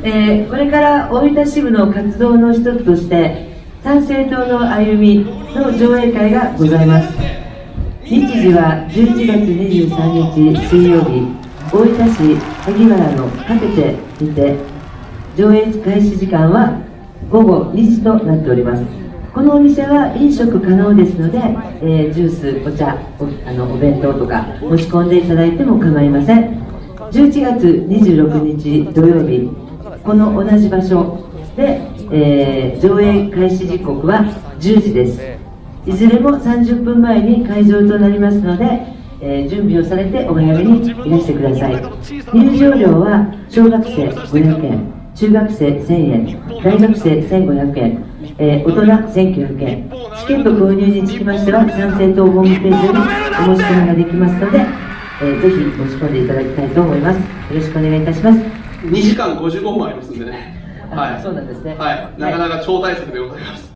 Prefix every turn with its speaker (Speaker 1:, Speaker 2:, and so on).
Speaker 1: これから大分支部の活動の一つとして参政党の歩みの上映会がございます。日時は11月23日水曜日、大分市萩原のカフェテにて、上映開始時間は午後2時となっております。このお店は飲食可能ですので、ジュース、お茶、お弁当とか持ち込んでいただいても構いません。11月26日土曜日、この同じ場所で、上映開始時刻は10時です。いずれも30分前に会場となりますので、準備をされてお早めにいらしてください。入場料は小学生500円、中学生1000円、大学生1500円、大人1900円。チケット購入につきましては参政党ホームページよりお申し込みができますので、ぜひ申し込んでいただきたいと思います。よろしくお願いいたします。
Speaker 2: 2時間55分ありますんでね。はい、
Speaker 1: そうなんですね。
Speaker 2: はい、なかなか超大作でございます。